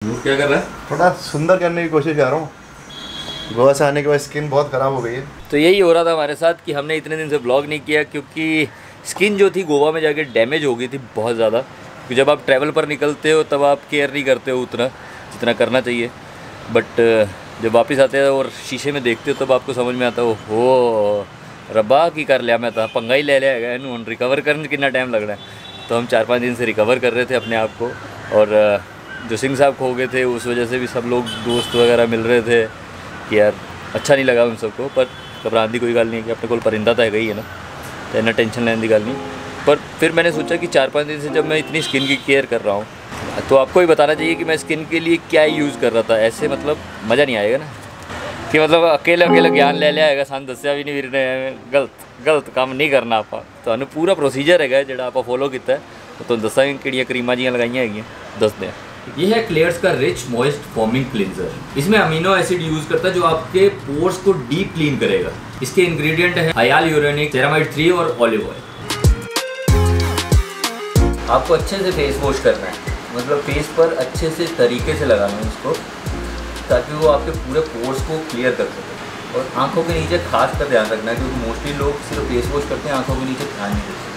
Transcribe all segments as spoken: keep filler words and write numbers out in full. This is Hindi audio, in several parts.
नूर क्या कर रहा है? थोड़ा सुंदर करने की कोशिश कर रहा हूँ। गोवा से आने के बाद स्किन बहुत ख़राब हो गई है। तो यही हो रहा था हमारे साथ कि हमने इतने दिन से ब्लॉग नहीं किया क्योंकि स्किन जो थी गोवा में जाके डैमेज हो गई थी बहुत ज़्यादा। क्योंकि जब आप ट्रैवल पर निकलते हो तब आप केयर नहीं करते हो उतना जितना करना चाहिए, बट जब वापस आते हो और शीशे में देखते हो तब आपको समझ में आता हो हो रब्बा की कर लिया मैं था, पंगा ही ले लिया है इन्होंने, रिकवर करने कितना टाइम लग रहा है। तो हम चार पाँच दिन से रिकवर कर रहे थे अपने आप को, और जो सिंह साहब खो गए थे उस वजह से भी सब लोग दोस्त वगैरह मिल रहे थे कि यार अच्छा नहीं लगा उन सबको। पर घबराने की कोई गल नहीं है कि अपने को परिंदा तो है ही है ना, तो इतना टेंशन लेने की गल नहीं। पर फिर मैंने सोचा कि चार पाँच दिन से जब मैं इतनी स्किन की केयर कर रहा हूँ तो आपको भी बताना चाहिए कि मैं स्किन के लिए क्या यूज़ कर रहा था। ऐसे मतलब मज़ा नहीं आएगा ना कि मतलब अकेले अकेले ज्ञान ले लिया है, सान दसिया भी नहीं वीर ने, गलत गलत काम नहीं करना। आप तो पूरा प्रोसीजर है जो आप फॉलो किया है, तो दसा कि क्रीमां जी लगाइया है दसते हैं। ये है क्लेयर्स का रिच मॉइस्ट फॉर्मिंग क्लींजर। इसमें अमीनो एसिड यूज करता है जो आपके पोर्स को डीप क्लीन करेगा। इसके इंग्रेडिएंट है हाइयालुरोनिक, सेरामाइड थ्री और ऑलिव ऑयल। आपको अच्छे से फेस वॉश करना है, मतलब फेस पर अच्छे से तरीके से लगाना है इसको, ताकि वो आपके पूरे पोर्स को क्लियर कर सके। और आंखों के नीचे खास कर ध्यान रखना है क्योंकि मोस्टली लोग सिर्फ फेस वॉश करते हैं, आंखों के नीचे ध्यान नहीं देते।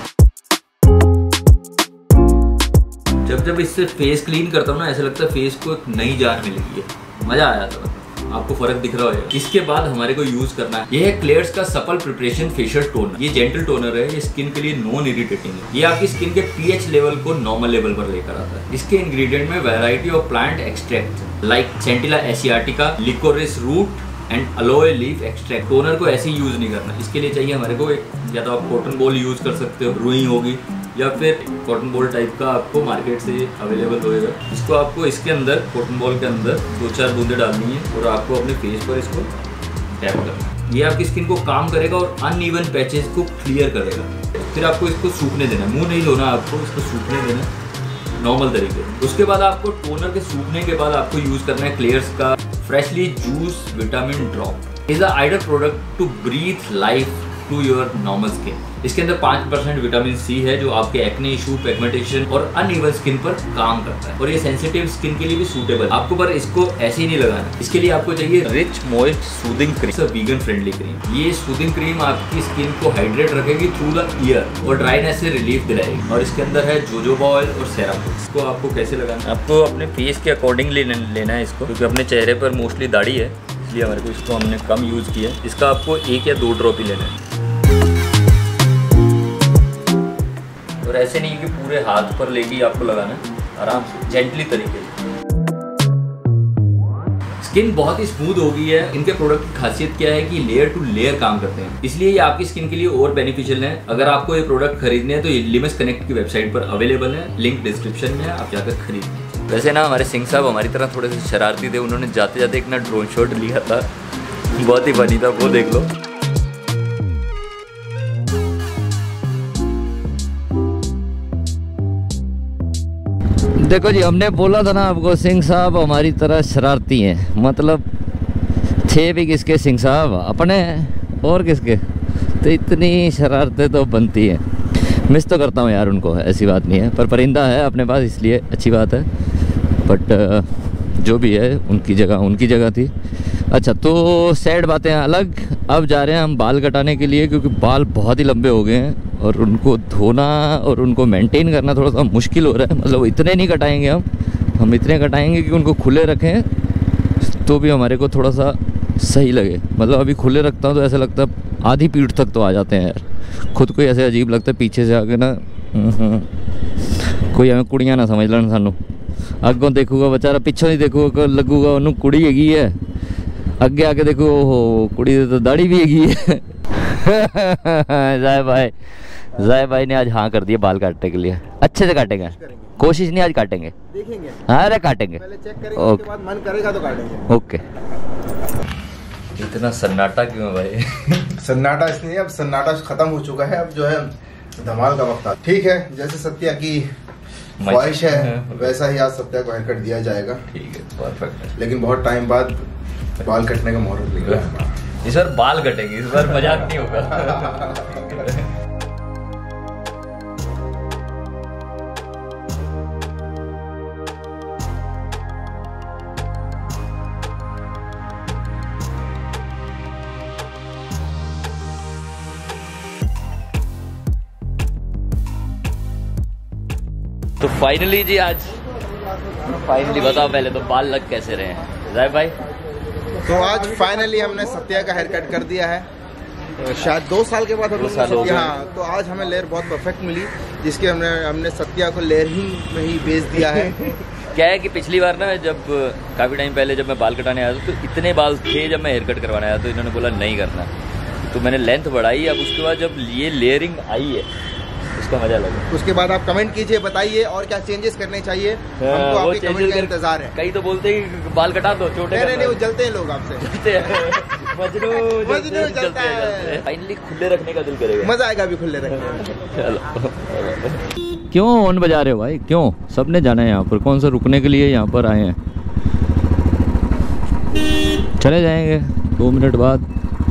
जब जब इससे फेस क्लीन करता हूँ ना ऐसा लगता है फेस को एक नई जान मिली है, मजा आया था। आपको फर्क दिख रहा है। इसके बाद हमारे को यूज करना है, ये है क्लेयर्स का सपल प्रिपरेशन फेशियल टोनर। ये जेंटल टोनर है, ये स्किन के लिए नॉन इरिटेटिंग है। ये आपकी स्किन के पीएच लेवल को नॉर्मल लेवल पर लेकर आता है। इसके इंग्रेडिएंट में variety of plant extract like centella asiatica, liquorice root and aloe leaf extract. Toner को ऐसे ही यूज नहीं करना, इसके लिए चाहिए हमारे को एक, या तो आप कॉटन बॉल यूज कर सकते हो, रुई होगी, या फिर कॉटन बॉल टाइप का आपको मार्केट से अवेलेबल होएगा। इसको आपको इसके अंदर कॉटन बॉल के अंदर दो चार बूंदे डालनी है और आपको अपने फेस पर इसको टैप करना है। ये आपकी स्किन को काम करेगा और अनइवन पैचेस को क्लियर करेगा। फिर आपको इसको सूखने देना, मुंह नहीं धोना, आपको इसको सूखने देना नॉर्मल तरीके से। उसके बाद आपको टोनर के सूखने के बाद आपको यूज करना है क्लेयर्स का freshly juice vitamin drop. Is a ideal product to breathe life to your normal skin. इसके अंदर पाँच परसेंट विटामिन सी है जो आपके एक्ने इशू, पिगमेंटेशन और अनइवन स्किन पर काम करता है, और ये सेंसिटिव स्किन के लिए भी सूटेबल है आपको। पर इसको ऐसे ही नहीं लगाना, इसके लिए आपको चाहिए rich moist soothing cream, vegan friendly cream. ये सूदिंग क्रीम आपकी स्किन को हाइड्रेट रखेगी थ्रू द ईयर और ड्राइनेस से रिलीफ दिलाएगी। और इसके अंदर है जोजोबा ऑयल और सेराम। इसको आपको कैसे लगाना है, आपको अपने फेस के अकॉर्डिंग लेना है इसको, क्योंकि अपने चेहरे पर मोस्टली दाढ़ी है इसलिए हमारे को इसको हमने कम यूज किया है। इसका आपको एक या दो ड्रॉप ही लेना है, और ऐसे नहीं कि पूरे हाथ पर लेके आपको लगाना है, आराम से जेंटली तरीके से। स्किन बहुत ही स्मूथ हो गई है। इनके प्रोडक्ट की खासियत क्या है कि लेयर टू लेयर काम करते हैं, इसलिए ये आपकी स्किन के लिए और बेनिफिशियल है। अगर आपको ये प्रोडक्ट खरीदने हैं तो ये लिमस कनेक्ट की वेबसाइट पर अवेलेबल है, लिंक डिस्क्रिप्शन में है, आप जाकर खरीदें। वैसे ना हमारे सिंह साहब हमारी तरह थोड़े से शरारती थे, उन्होंने जाते जाते एक ना ड्रोन शॉट लिया था, बहुत ही फनी था, वो देख लो। देखो जी, हमने बोला था ना आपको सिंह साहब हमारी तरह शरारती हैं, मतलब थे भी किसके सिंह साहब अपने और किसके, तो इतनी शरारतें तो बनती हैं। मिस तो करता हूँ यार उनको, ऐसी बात नहीं है, पर परिंदा है अपने पास इसलिए अच्छी बात है। बट जो भी है उनकी जगह उनकी जगह थी। अच्छा, तो सैड बातें अलग। अब जा रहे हैं हम बाल कटाने के लिए, क्योंकि बाल बहुत ही लंबे हो गए हैं और उनको धोना और उनको मेंटेन करना थोड़ा सा मुश्किल हो रहा है। मतलब इतने नहीं कटाएंगे हम हम इतने कटाएंगे कि उनको खुले रखें तो भी हमारे को थोड़ा सा सही लगे। मतलब अभी खुले रखता हूँ तो ऐसा लगता है आधी पीठ तक तो आ जाते हैं यार, खुद को ऐसे अजीब लगता है पीछे से आके ना, कोई हमें कुड़ियाँ ना समझ लेना सानू। अगों देखूगा बेचारा, पिछों नहीं देखूगा लगूगा उन्होंने कुड़ी हैगी है, अगे आके देखो ओहो कुड़ी तो दाढ़ी भी हैगी है। जाए भाई जाए भाई ने आज हाँ कर दिया बाल काटने के लिए। अच्छे से काटेंगे, कोशिश नहीं आज काटेंगे, देखेंगे, अरे काटेंगे, पहले चेक करेंगे, उसके बाद मन करेगा तो काटेंगे। ओके। इतना सन्नाटा क्यों है भाई? सन्नाटा इसलिए, अब सन्नाटा खत्म हो चुका है, अब जो है धमाल का वक्त। ठीक है, जैसे सत्या की ख्वाहिश है वैसा ही आज सत्या को हेयर कट दिया जाएगा। ठीक है, परफेक्ट है। लेकिन बहुत टाइम बाद बाल कटने का मुहूर्त निकला है। इस बार बाल कटेंगे, इस बार मजाक नहीं होगा। फाइनली जी आज फाइनली बताओ पहले तो बाल लग कैसे रहे हैं जाहिद भाई? तो आज फाइनली हमने सत्या का हेयर कट कर दिया है, तो शायद दो साल के बाद हम लोग हाँ, तो आज हमें लेयर बहुत परफेक्ट मिली, जिसके हमने हमने सत्या को लेयर ही में ही बेच दिया है। क्या है कि पिछली बार ना जब काफ़ी टाइम पहले जब मैं बाल कटाने आया था तो इतने बाल थे, जब मैं हेयर कट करवाने आया तो इन्होंने बोला नहीं करना, तो मैंने लेंथ बढ़ाई। अब उसके बाद जब ये लेयरिंग आई है उसका मजा लगा। उसके बाद आप कमेंट कीजिए, बताइए और क्या चेंजेस करने चाहिए, हमको आपके कमेंट का इंतजार है। कई तो बोलते हैं बाल कटा दो छोटे, नहीं नहीं वो जलते हैं लोग आपसे, जलते हैं मजनू मजनू जलता है। फाइनली खुले रखने का दिल करेगा, मजा आएगा अभी खुले रखने। चलो क्यों ऑन बजा रहे हो भाई, क्यों? सबने जाना है यहाँ पर, कौन सा रुकने के लिए यहाँ पर आए हैं? चले जाएंगे दो मिनट बाद,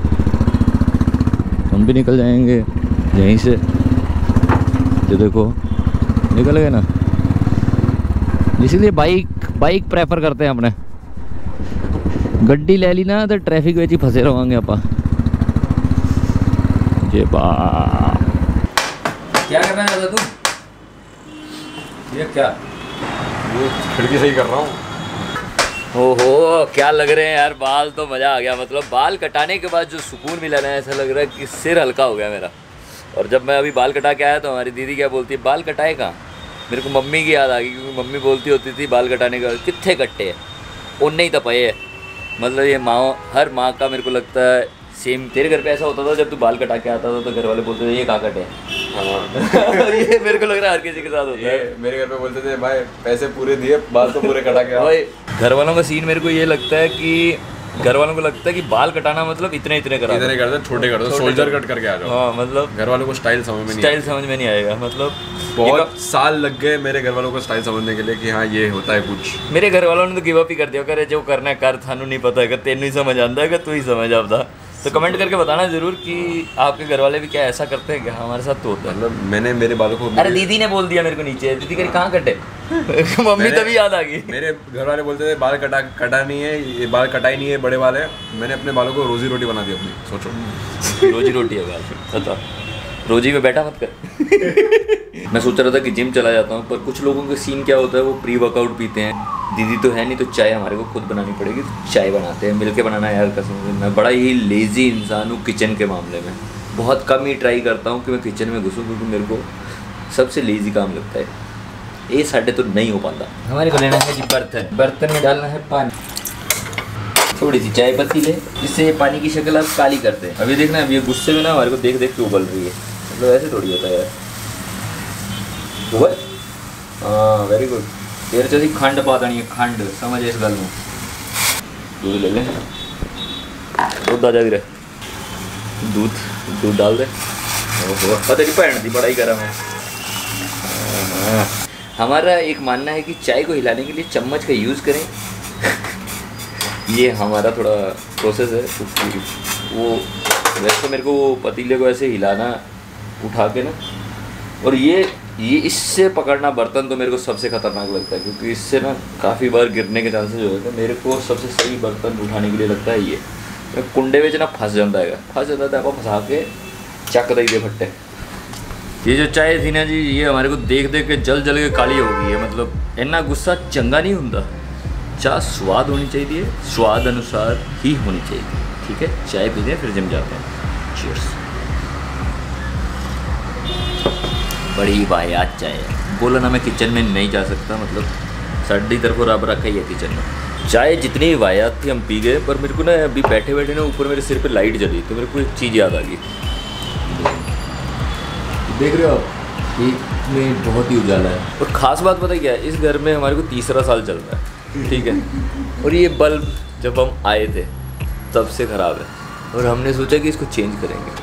हम भी निकल जाएंगे यहीं से। ये देखो निकल गए ना, इसीलिए बाइक बाइक प्रेफर करते हैं अपने। गड्डी ले ली ना तो ट्रैफिक में ही फंसे रहोगे आप। ये बा क्या करना चाहता तू? ये क्या? वो खिड़की सही कर रहा हूँ। ओहो क्या लग रहे हैं यार बाल, तो मज़ा आ गया। मतलब बाल कटाने के बाद जो सुकून मिला ना, ऐसा लग रहा है कि सिर हल्का हो गया मेरा। और जब मैं अभी बाल कटा के आया तो हमारी दीदी क्या बोलती है, बाल कटाए कहाँ? मेरे को मम्मी की याद आ गई, क्योंकि मम्मी बोलती होती थी बाल कटाने के बाद कितने कट्टे हैं, उन्ने ही तपए है। मतलब ये माँ, हर माँ का मेरे को लगता है सेम। तेरे घर पे ऐसा होता था जब तू बाल कटा के आता था तो घर वाले बोलते थे ये कहाँ कटे? हाँ ये मेरे को लग रहा है हर किसी के साथ होता है। मेरे घर पे बोलते थे भाई पैसे पूरे दिए, बाल तो पूरे कटा के आओ। भाई घर वालों का सीन मेरे को ये लगता है कि घर वालों को लगता है कि बाल कटाना मतलब इतने इतने करा इतने कर दो, छोटे कर दो, सोल्जर कट करके आ जाओ। हाँ मतलब घर वालों को स्टाइल समझ में नहीं स्टाइल समझ में नहीं आएगा। मतलब बहुत साल लग गए मेरे घर वालों को स्टाइल समझने के लिए कि हाँ ये होता है कुछ। मेरे घर वालों ने तो गिव अप ही कर दिया, करे जो करना है कर, थानू नहीं पता है, तेन ही समझ आता है, तू ही समझ आता। तो कमेंट करके बताना जरूर कि आपके घर वाले भी क्या ऐसा करते हैं क्या? हमारे साथ तो होता है। मतलब मैंने मेरे बालों को, अरे दीदी ने बोल दिया मेरे को नीचे, दीदी कह कहाँ कटे? मम्मी तभी याद आ गई। मेरे घर वाले बोलते थे बाल कटा कटा नहीं है, ये बाल कटाई नहीं है बड़े वाले। मैंने अपने बालों को रोजी रोटी बना दी अपनी, सोचो। रोजी रोटी है बाल, बता रोजी में बैठा मत कर। मैं सोच रहा था कि जिम चला जाता हूँ, पर कुछ लोगों का सीन क्या होता है, वो प्री वर्कआउट पीते हैं। दीदी तो है नहीं, तो चाय हमारे को खुद बनानी पड़ेगी, तो चाय बनाते हैं, मिलके बनाना है यार। कसम से मैं बड़ा ही लेज़ी इंसान हूँ किचन के मामले में। बहुत कम ही ट्राई करता हूँ कि मैं किचन में घुसूँ, क्योंकि मेरे को सबसे लेज़ी काम लगता है। ये साढ़े तो नहीं हो पाता। हमारे को लेना है जी बर्तन, बर्तन में डालना है पानी, थोड़ी सी चाय पत्ती ले, जिससे ये पानी की शक्ल आप काली करते हैं। अभी देखना, अभी ये गुस्से में ना हमारे को देख देख के उबल रही है, मतलब ऐसे थोड़ी होता है यार। उबल, हाँ वेरी गुड। तेरे से खंड पा नहीं है, खंड समझ इस गल में। दूध ले लें, दूध आ जा, दूध दूध डाल दे। ओहो पता नहीं भैन दी बड़ाई करा मैं। हमारा एक मानना है कि चाय को हिलाने के लिए चम्मच का यूज़ करें। ये हमारा थोड़ा प्रोसेस है, वो वैसे तो मेरे को वो पतीले को ऐसे हिलाना उठा के ना, और ये ये इससे पकड़ना बर्तन तो मेरे को सबसे खतरनाक लगता है, क्योंकि इससे ना काफ़ी बार गिरने के चांसेस होते हैं। मेरे को सबसे सही बर्तन उठाने के लिए लगता है ये। मैं कुंडे में ना फंस जाता है फंस जाता है, आप फंसा के चक दई दे फट्टे। ये जो चाय थी ना जी, ये हमारे को देख देख के जल जल के काली हो गई है। मतलब इतना गुस्सा चंगा नहीं होता। चाय स्वाद होनी चाहिए, स्वाद अनुसार ही होनी चाहिए, ठीक है। चाय पीते हैं फिर जिम जाते हैं। चीयर्स। बड़ी वाहियात चाय है। बोला ना मैं किचन में नहीं जा सकता, मतलब साड़ी तरफ रब रखा ही है किचन में। चाय जितनी भी वाहियात थी हम पी गए, पर मेरे को ना अभी बैठे बैठे ना ऊपर मेरे सिर पे लाइट जली, तो मेरे को एक चीज़ याद आ गई। देख रहे हो आप, में बहुत ही उजाला है। और ख़ास बात पता क्या है, इस घर में हमारे को तीसरा साल चल रहा है, ठीक है। और ये बल्ब जब हम आए थे तब से ख़राब है, और हमने सोचा कि इसको चेंज करेंगे।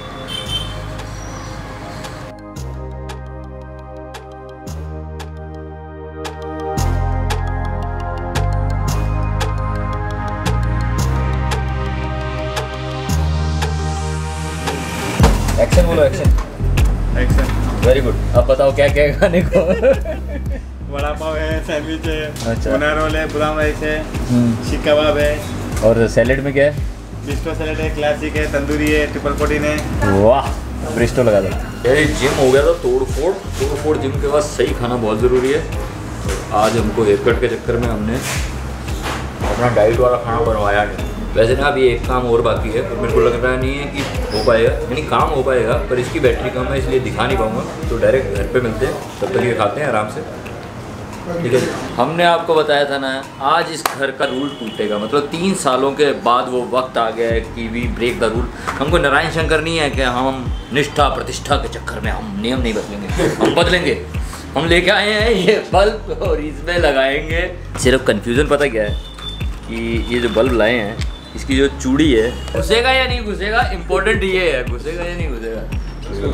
एक्शन बोलो, एक्शन एक्शन। Very good. अब बताओ क्या क्या है खाने को? वड़ा पाव है, सैंडविच है, अच्छा। टूना रोल है, ब्राउन राइस है, सीख कबाब है। और सैलेड में क्या है? बिस्टो सैलेड है, क्लासिक है, तंदूरी है, ट्रिपल प्रोटीन है। वाह, ब्रिस्टो लगा दो। ये जिम हो गया था तोड़ फोड़, तोड़ फोड़ जिम के बाद सही खाना बहुत ज़रूरी है। आज हमको हेयर कट के चक्कर में हमने अपना डाइट वाला खाना बनवाया नहीं। वैसे ना अभी एक काम और बाकी है, तो मेरे को लग रहा नहीं है कि हो पाएगा, यानी काम हो पाएगा, पर इसकी बैटरी कम है इसलिए दिखा नहीं पाऊँगा। तो डायरेक्ट घर पे मिलते हैं, तब तक ये खाते हैं आराम से, ठीक है। हमने आपको बताया था ना, आज इस घर का रूल टूटेगा, मतलब तीन सालों के बाद वो वक्त आ गया है कि वी ब्रेक द रूल। हमको नारायण शंकर नहीं है कि हम निष्ठा प्रतिष्ठा के चक्कर में हम नियम नहीं बदलेंगे, हम बदलेंगे। हम लेके आए हैं ये बल्ब और इसमें लगाएंगे। सिर्फ कंफ्यूजन पता क्या है कि ये जो बल्ब लाए हैं इसकी जो चूड़ी है घुसेगा या नहीं घुसेगा, इम्पोर्टेंट ये है, घुसेगा या नहीं घुसेगा।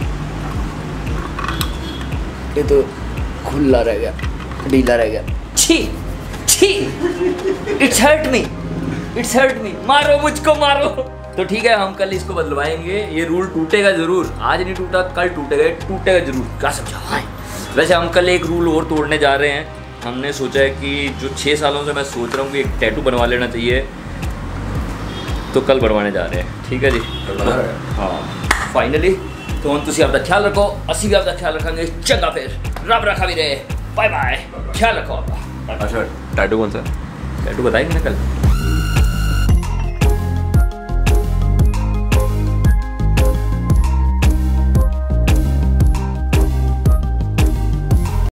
ये तो खुला रह गया, ढीला रह गया। छी छी, it's hurt me, it's hurt me, मारो मुझको मारो। तो ठीक है, हम कल इसको बदलवाएंगे। ये रूल टूटेगा जरूर, आज नहीं टूटा कल टूटेगा, टूटेगा जरूर, क्या समझा। वैसे हम कल एक रूल और तोड़ने जा रहे हैं। हमने सोचा है कि जो छः सालों से मैं सोच रहा हूँ कि एक टैटू बनवा लेना चाहिए, तो कल बनवाने जा रहे हैं, ठीक है जी। हाँ फाइनली, तो हम तुम आपका ख्याल रखो, असी भी आपका ख्याल रखेंगे। चंगा फिर, रब रखा भी रहे, बाय बाय, ख्याल रखो आपका। अच्छा टैटू कौन सा? टैटू बताएंगे ना कल।